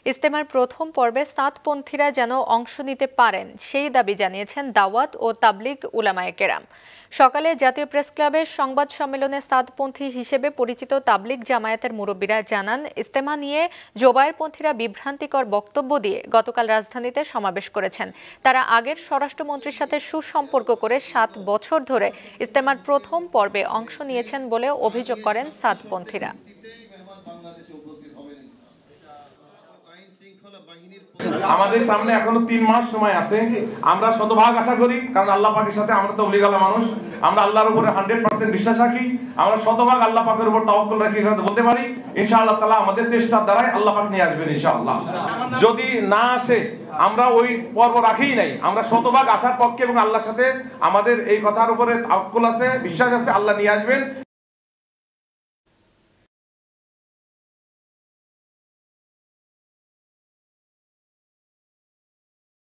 ইজতেমার প্রথম পর্বে সাতপন্থীরা যেন অংশ নিতে পারেন সেই দাবি জানিয়েছেন দাওয়াত ও তাবলিগ উলামায়ে কেরাম। সকালে জাতীয় প্রেস ক্লাবের সংবাদ সম্মেলনে সাতপন্থী হিসেবে পরিচিত তাবলিগ জামায়াতের মুরব্বীরা জানান, ইজতেমা নিয়ে জোবায়েরপন্থীরা বিভ্রান্তিকর বক্তব্য দিয়ে গতকাল রাজধানীতে সমাবেশ করেছেন। তারা আগের স্বরাষ্ট্রমন্ত্রীর সাথে সুসম্পর্ক করে 7 বছর ধরে ইজতেমার প্রথম পর্বে অংশ নিয়েছেন বলে অভিযোগ করেন সাতপন্থীরা। আমাদের সামনে এখনো 3 মাস সময় আছে। আমরা শতভাগ আশা করি, কারণ আল্লাহ পাকের সাথে আমরা তো ওলিগালা মানুষ, আমরা আল্লাহর উপরে 100% বিশ্বাস রাখি। আমরা শতভাগ আল্লাহ পাকের উপর তাওয়াক্কুল রাখি বলতে পারি ইনশাআল্লাহ তাআলা আমাদের চেষ্টার দ্বারাই আল্লাহ পাক নিয়ে আসবেন ইনশাআল্লাহ। যদি না আসে আমরা ওই পর্ব রাখিই নাই, আমরা শতভাগ আশার পক্ষে এবং আল্লাহর সাথে আমাদের এই কথার উপরে তাওয়াক্কুল আছে, বিশ্বাস আছে, আল্লাহ নিয়ে আসবেন।